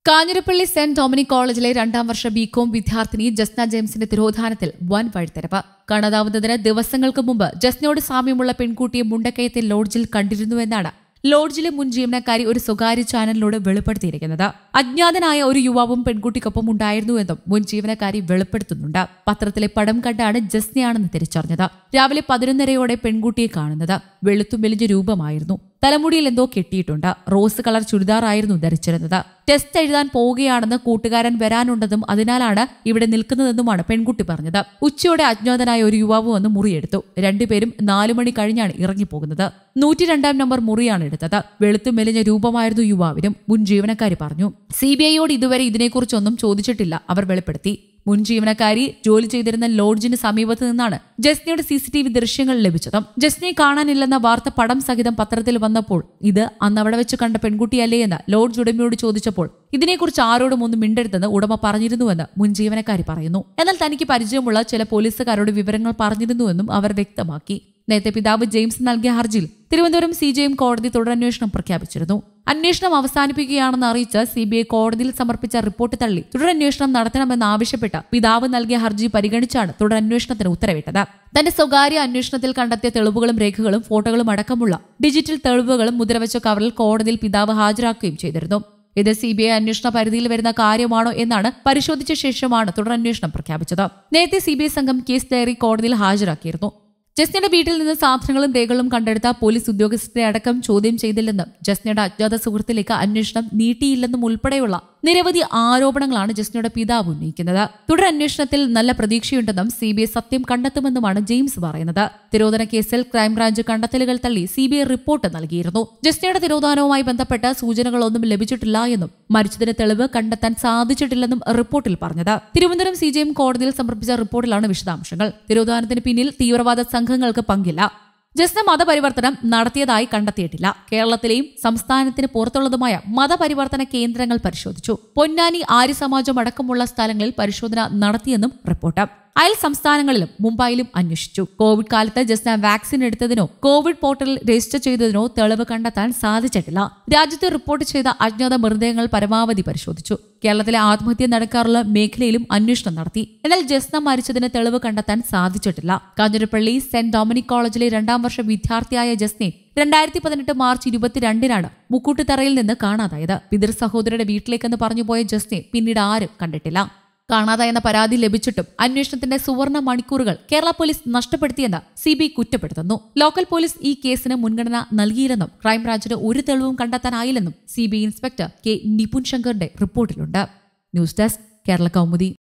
Kanjirappally saint Dominic കോളേജിലെ 2ാം വർഷ BCom വിദ്യാർത്ഥിനി ജസ്ന ജെയിംസിന്റെ തിരോധാനത്തിൽ വൻ വഴിത്തിരിവ്. കാണാതാവുന്നതിന് ദിവസങ്ങൾക്ക് മുമ്പ് ജസ്നയോട് സാമ്യമുള്ള പെൺകുട്ടിയെ മുണ്ടക്കയത്തെ ലോഡ്ജിൽ കണ്ടിരുന്നുവെന്നാണ് ലോഡ്ജിലെ മുൻ ജീവനക്കാരി ഒരു സ്വകാര്യ ചാനലിനോട് വെളിപ്പെടുത്തിയിരിക്കുന്നത്. അജ്ഞാതനായ ഒരു യുവാവും പെൺകുട്ടിക്കൊപ്പം ഉണ്ടായിരുന്നുവെന്നും മുൻ ജീവനക്കാരി വെളിപ്പെടുത്തുന്നുണ്ട്. പത്രത്തിലെ പടം കണ്ടാണ് ജസ്നയാണെന്ന് തിരിച്ചറിഞ്ഞത്. രാവിലെ 11:30 പെൺകുട്ടിയെ കാണുന്നത്. വെളുത്തും മെലിഞ്ഞ രൂപമായിരുന്നു. തലമുടിയിൽ എന്തോ കെട്ടിയിട്ടുണ്ട്. റോസ് കളർ ചുരിദാറായിരുന്നു ധരിച്ചിരുന്നത്. ടെസ്റ്റ് എഴുതാൻ പോവുകയാണെന്ന് കൂട്ടുകാരൻ വരാനുണ്ടെന്നും അതിനാലാണ് ഇവിടെ നിൽക്കുന്നതെന്നുമാണ് പെൺകുട്ടി പറഞ്ഞത്. ഉച്ചയോടെ അജ്ഞാതനായ ഒരു യുവാവ് വന്ന് മുറിയെടുത്തു. രണ്ടുപേരും 4 മണി കഴിഞ്ഞാണ് ഇറങ്ങിപ്പോകുന്നത്. 102 നമ്പർ മുറിയാണ് എടുത്തത്. വെളുത്തും മെലിഞ്ഞ രൂപമായിരുന്നു യുവാവിനും, മുൻ ജീവനക്കാരി പറഞ്ഞു. CBIയോട് ഇതുവരെ ഇതിനെക്കുറിച്ചൊന്നും ചോദിച്ചിട്ടില്ല അവർ വെളിപ്പെടുത്തി. മുൻ ജീവനക്കാരി ജോലി ചെയ്തിരുന്ന ലോഡ്ജിന് സമീപത്ത് നിന്നാണ് ജസ്നയുടെ CCTV ദൃശ്യങ്ങൾ ലഭിച്ചത്. ജസ്നയെ കാണാനില്ലെന്ന വാർത്ത പടം സഹിതം പത്രത്തിൽ വന്നപ്പോൾ ഇത് അന്ന് അവിടെ വെച്ച് കണ്ട പെൺകുട്ടിയല്ലേ എന്ന് ലോഡ്ജ് ഉടമയോട് ചോദിച്ചപ്പോൾ ഇതിനെക്കുറിച്ച് ആരോടും ഒന്നും മിണ്ടരുതെന്ന് ഉടമ പറഞ്ഞിരുന്നുവെന്ന് മുൻ ജീവനക്കാരി പറയുന്നു. എന്നാൽ തനിക്ക് പരിചയമുള്ള ചില പോലീസുകാരോട് വിവരങ്ങൾ പറഞ്ഞിരുന്നുവെന്നും അവർ വ്യക്തമാക്കി. നേരത്തെ പിതാവ് ജെയിംസ് നൽകിയ ഹർജിയിൽ തിരുവനന്തപുരം CJM കോടതി തുടരന്വേഷണം പ്രഖ്യാപിച്ചിരുന്നു. അന്വേഷണം അവസാനിപ്പിക്കുകയാണെന്ന് അറിയിച്ച് CBI കോടതിയിൽ സമർപ്പിച്ച റിപ്പോർട്ട് തള്ളി തുടരന്വേഷണം നടത്തണമെന്നാവശ്യപ്പെട്ട് പിതാവ് നൽകിയ ഹർജി പരിഗണിച്ചാണ് തുടരന്വേഷണത്തിന് ഉത്തരവിട്ടത്. തന്റെ സ്വകാര്യ അന്വേഷണത്തിൽ കണ്ടെത്തിയ തെളിവുകളും രേഖകളും ഫോട്ടോകളും അടക്കമുള്ള ഡിജിറ്റൽ തെളിവുകളും മുദ്രവെച്ച കവറിൽ കോടതിയിൽ പിതാവ് ഹാജരാക്കുകയും ചെയ്തിരുന്നു. ഇത് CBI അന്വേഷണ പരിധിയിൽ വരുന്ന കാര്യമാണോ എന്നാണ് പരിശോധിച്ച ശേഷമാണ് തുടരന്വേഷണം പ്രഖ്യാപിച്ചത്. നേരത്തെ CBI സംഘം കേസ് ഡയറി കോടതിയിൽ ഹാജരാക്കിയിരുന്നു. ജസ്നയുടെ വീട്ടിൽ നിന്ന് സാധനങ്ങളും രേഖകളും കണ്ടെടുത്ത പോലീസ് ഉദ്യോഗസ്ഥരെ അടക്കം ചോദ്യം ചെയ്തില്ലെന്നും ജസ്നയുടെ അജ്ഞാത സുഹൃത്തിലേക്ക് അന്വേഷണം നീട്ടിയില്ലെന്നും ഉൾപ്പെടെയുള്ള നിരവധി ആരോപണങ്ങളാണ് ജസ്നയുടെ പിതാവ് ഉന്നയിക്കുന്നത്. തുടരന്വേഷണത്തിൽ നല്ല പ്രതീക്ഷയുണ്ടെന്നും CBI സത്യം കണ്ടെത്തുമെന്നുമാണ് ജെയിംസ് പറയുന്നത്. തിരോധന കേസിൽ ക്രൈംബ്രാഞ്ച് കണ്ടെത്തലുകൾ തള്ളി CBI റിപ്പോർട്ട് നൽകിയിരുന്നു. ജസ്നയുടെ തിരോധാനവുമായി ബന്ധപ്പെട്ട സൂചനകളൊന്നും ലഭിച്ചിട്ടില്ല എന്നും മരിച്ചതിന് തെളിവ് കണ്ടെത്താൻ സാധിച്ചിട്ടില്ലെന്നും റിപ്പോർട്ടിൽ പറഞ്ഞത്. തിരുവനന്തപുരം CJM കോടതിയിൽ സമർപ്പിച്ച റിപ്പോർട്ടിലാണ് വിശദാംശങ്ങൾ. തിരോധാനത്തിന് പിന്നിൽ തീവ്രവാദ സംഘങ്ങൾക്ക് പങ്കില്ല. ജസ്ന മതപരിവർത്തനം നടത്തിയതായി കണ്ടെത്തിയിട്ടില്ല. കേരളത്തിലെയും സംസ്ഥാനത്തിന് പുറത്തുള്ളതുമായ മതപരിവർത്തന കേന്ദ്രങ്ങൾ പരിശോധിച്ചു. പൊന്നാനി ആര്യ സമാജം അടക്കമുള്ള സ്ഥലങ്ങളിൽ പരിശോധന നടത്തിയെന്നും റിപ്പോർട്ട്. അയൽ സംസ്ഥാനങ്ങളിലും മുംബൈയിലും അന്വേഷിച്ചു. കോവിഡ് കാലത്ത് ജസ്ന വാക്സിൻ എടുത്തതിനോ കോവിഡ് പോർട്ടലിൽ രജിസ്റ്റർ ചെയ്തതിനോ തെളിവ് കണ്ടെത്താൻ സാധിച്ചിട്ടില്ല. രാജ്യത്ത് റിപ്പോർട്ട് ചെയ്ത അജ്ഞാത മൃതദേഹങ്ങൾ പരമാവധി പരിശോധിച്ചു. കേരളത്തിലെ ആത്മഹത്യ നടക്കാറുള്ള മേഖലയിലും അന്വേഷണം നടത്തി. എന്നാൽ ജസ്ന മരിച്ചതിന് തെളിവ് കണ്ടെത്താൻ സാധിച്ചിട്ടില്ല. കാഞ്ഞിരപ്പള്ളി സെന്റ് ഡൊമിനിക് കോളേജിലെ 2ാം വർഷ വിദ്യാർത്ഥിയായ ജസ്നയെ 2018 മാർച്ച് 22 മുക്കൂട്ടുതറയിൽ നിന്ന് കാണാതായത്. പിതൃ സഹോദരിയുടെ വീട്ടിലേക്കെന്ന് പറഞ്ഞുപോയ ജസ്നയെ പിന്നീട് ആരും കണ്ടിട്ടില്ല. കാണാതായെന്ന പരാതി ലഭിച്ചിട്ടും അന്വേഷണത്തിന്റെ സുവർണ മണിക്കൂറുകൾ കേരള പോലീസ് നഷ്ടപ്പെടുത്തിയെന്ന് CBI കുറ്റപ്പെടുത്തുന്നു. ലോക്കൽ പോലീസ് ഈ കേസിന് മുൻഗണന നൽകിയില്ലെന്നും ക്രൈംബ്രാഞ്ചിന് ഒരു തെളിവും കണ്ടെത്താനായില്ലെന്നും CBI ഇൻസ്പെക്ടർ K. നിപുൻ ശങ്കറിന്റെ റിപ്പോർട്ടിലുണ്ട്. News desk Kerala Kaumudi.